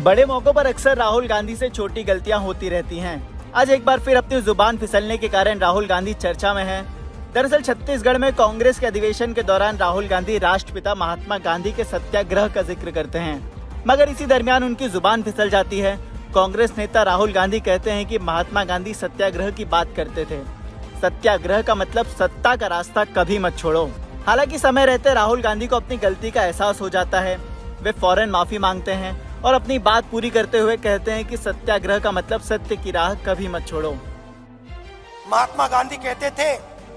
बड़े मौकों पर अक्सर राहुल गांधी से छोटी गलतियां होती रहती हैं। आज एक बार फिर अपनी जुबान फिसलने के कारण राहुल गांधी चर्चा में हैं। दरअसल छत्तीसगढ़ में कांग्रेस के अधिवेशन के दौरान राहुल गांधी राष्ट्रपिता महात्मा गांधी के सत्याग्रह का जिक्र करते हैं, मगर इसी दरमियान उनकी जुबान फिसल जाती है। कांग्रेस नेता राहुल गांधी कहते हैं कि महात्मा गांधी सत्याग्रह की बात करते थे। सत्याग्रह का मतलब सत्ता का रास्ता कभी मत छोड़ो। हालांकि समय रहते राहुल गांधी को अपनी गलती का एहसास हो जाता है। वे फौरन माफी मांगते हैं और अपनी बात पूरी करते हुए कहते हैं कि सत्याग्रह का मतलब सत्य की राह कभी मत छोड़ो। महात्मा गांधी कहते थे,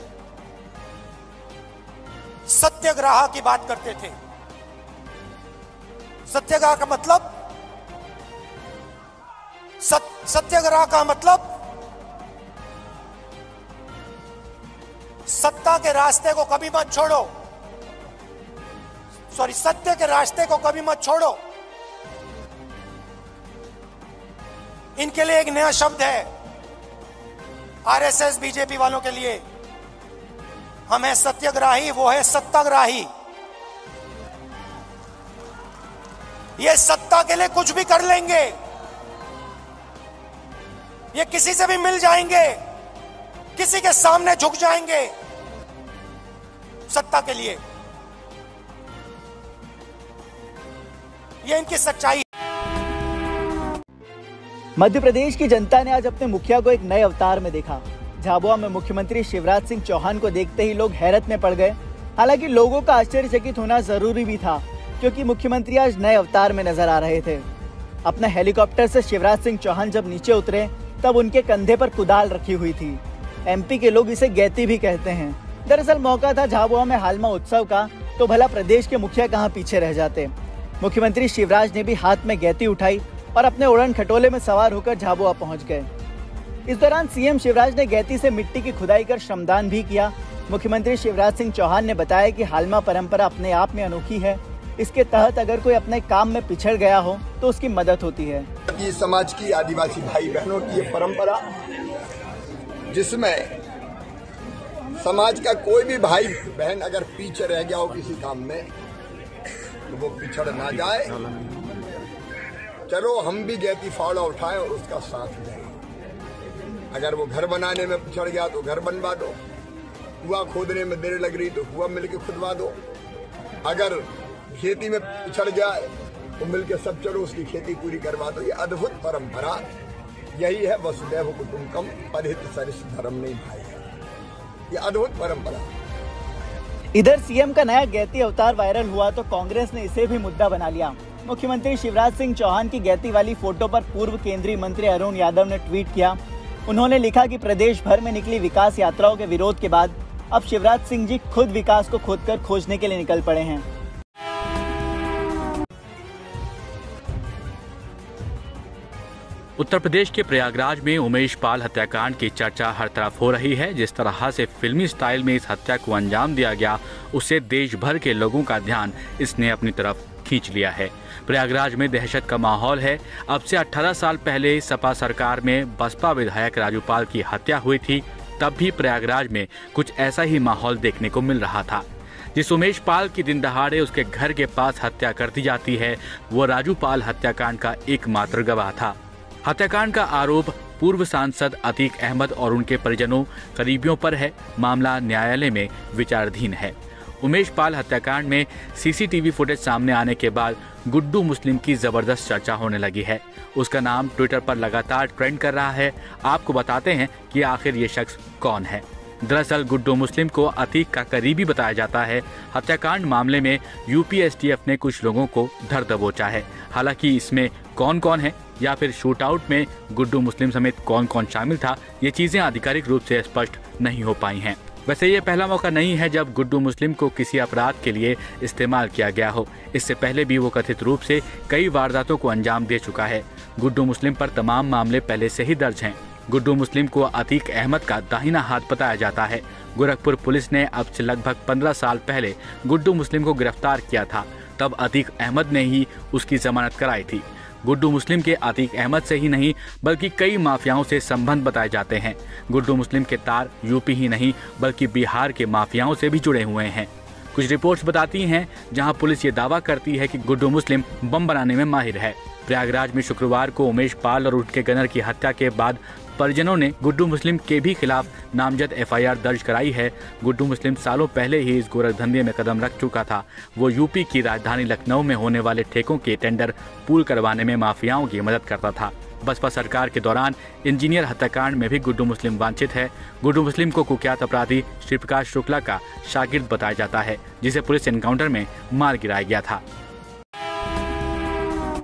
सत्याग्रह की बात करते थे। सत्याग्रह का मतलब सत्याग्रह का मतलब सत्ता के रास्ते को कभी मत छोड़ो। सत्य के रास्ते को कभी मत छोड़ो। इनके लिए एक नया शब्द है आरएसएस बीजेपी वालों के लिए। हम है सत्याग्रही, वो है सत्ताग्राही। ये सत्ता के लिए कुछ भी कर लेंगे, ये किसी से भी मिल जाएंगे, किसी के सामने झुक जाएंगे सत्ता के लिए। ये इनकी सच्चाई। मध्य प्रदेश की जनता ने आज अपने मुखिया को एक नए अवतार में देखा। झाबुआ में मुख्यमंत्री शिवराज सिंह चौहान को देखते ही लोग हैरत में पड़ गए। हालांकि लोगों का आश्चर्यचकित होना जरूरी भी था, क्योंकि मुख्यमंत्री आज नए अवतार में नजर आ रहे थे। अपने हेलीकॉप्टर से शिवराज सिंह चौहान जब नीचे उतरे तब उनके कंधे पर कुदाल रखी हुई थी। एमपी के लोग इसे गैती भी कहते हैं। दरअसल मौका था झाबुआ में हालमा उत्सव का, तो भला प्रदेश के मुखिया कहाँ पीछे रह जाते। मुख्यमंत्री शिवराज ने भी हाथ में गैती उठाई और अपने उड़न खटोले में सवार होकर झाबुआ पहुंच गए। इस दौरान सीएम शिवराज ने गैती से मिट्टी की खुदाई कर श्रमदान भी किया। मुख्यमंत्री शिवराज सिंह चौहान ने बताया कि हालमा परंपरा अपने आप में अनोखी है। इसके तहत अगर कोई अपने काम में पिछड़ गया हो तो उसकी मदद होती है। समाज की आदिवासी भाई बहनों की ये परंपरा, जिसमें समाज का कोई भी भाई बहन अगर पीछे रह गया हो किसी काम में तो वो पिछड़ ना जाए। चलो हम भी गैती फावड़ा उठाएं और उसका साथ दें। अगर वो घर बनाने में पिछड़ गया तो घर बनवा दो, कुआं खोदने में देर लग रही तो कुआं मिलके खुदवा दो। अगर खेती में पिछड़ जाए तो मिलके सब चलो उसकी खेती पूरी करवा दो। ये अद्भुत परंपरा, यही है वसुदैव कुटुंबकम परिहित सरिस धर्म नहीं भाई। ये अद्भुत परंपरा। इधर सीएम का नया गैती अवतार वायरल हुआ तो कांग्रेस ने इसे भी मुद्दा बना लिया। मुख्यमंत्री शिवराज सिंह चौहान की गैती वाली फोटो पर पूर्व केंद्रीय मंत्री अरुण यादव ने ट्वीट किया। उन्होंने लिखा कि प्रदेश भर में निकली विकास यात्राओं के विरोध के बाद अब शिवराज सिंह जी खुद विकास को खोदकर खोजने के लिए निकल पड़े हैं। उत्तर प्रदेश के प्रयागराज में उमेश पाल हत्याकांड की चर्चा हर तरफ हो रही है। जिस तरह से फिल्मी स्टाइल में इस हत्या को अंजाम दिया गया, उससे देश भर के लोगों का ध्यान इसने अपनी तरफ खींच लिया है। प्रयागराज में दहशत का माहौल है। अब से 18 साल पहले सपा सरकार में बसपा विधायक राजू पाल की हत्या हुई थी, तब भी प्रयागराज में कुछ ऐसा ही माहौल देखने को मिल रहा था। जिस उमेश पाल की दिन दहाड़े उसके घर के पास हत्या कर दी जाती है, वो राजू पाल हत्याकांड का एकमात्र गवाह था। हत्याकांड का आरोप पूर्व सांसद अतीक अहमद और उनके परिजनों करीबियों पर है। मामला न्यायालय में विचाराधीन है। उमेश पाल हत्याकांड में सीसीटीवी फुटेज सामने आने के बाद गुड्डू मुस्लिम की जबरदस्त चर्चा होने लगी है। उसका नाम ट्विटर पर लगातार ट्रेंड कर रहा है। आपको बताते हैं कि आखिर ये शख्स कौन है। दरअसल गुड्डू मुस्लिम को अतीक का करीबी बताया जाता है। हत्याकांड मामले में यूपी एसटीएफ ने कुछ लोगों को धर दबोचा है। हालांकि इसमें कौन कौन है या फिर शूट आउट में गुड्डू मुस्लिम समेत कौन कौन शामिल था, ये चीजें आधिकारिक रूप से स्पष्ट नहीं हो पाई हैं। वैसे ये पहला मौका नहीं है जब गुड्डू मुस्लिम को किसी अपराध के लिए इस्तेमाल किया गया हो। इससे पहले भी वो कथित रूप से कई वारदातों को अंजाम दे चुका है। गुड्डू मुस्लिम पर तमाम मामले पहले से ही दर्ज हैं। गुड्डू मुस्लिम को अतीक अहमद का दाहिना हाथ बताया जाता है। गोरखपुर पुलिस ने अब से लगभग 15 साल पहले गुड्डू मुस्लिम को गिरफ्तार किया था। तब अतीक अहमद ने ही उसकी जमानत कराई थी। गुड्डू मुस्लिम के अतीक अहमद से ही नहीं बल्कि कई माफियाओं से संबंध बताए जाते हैं। गुड्डू मुस्लिम के तार यूपी ही नहीं बल्कि बिहार के माफियाओं से भी जुड़े हुए हैं। कुछ रिपोर्ट्स बताती हैं जहां पुलिस ये दावा करती है कि गुड्डू मुस्लिम बम बनाने में माहिर है। प्रयागराज में शुक्रवार को उमेश पाल और उनके गनर की हत्या के बाद परिजनों ने गुड्डू मुस्लिम के भी खिलाफ नामजद एफआईआर दर्ज कराई है। गुड्डू मुस्लिम सालों पहले ही इस गोरखधंधे में कदम रख चुका था। वो यूपी की राजधानी लखनऊ में होने वाले ठेकों के टेंडर पूल करवाने में माफियाओं की मदद करता था। बसपा सरकार के दौरान इंजीनियर हत्याकांड में भी गुड्डू मुस्लिम वांछित है। गुड्डू मुस्लिम को कुख्यात अपराधी श्री प्रकाश शुक्ला का शागिर्द बताया जाता है, जिसे पुलिस एनकाउंटर में मार गिराया गया था।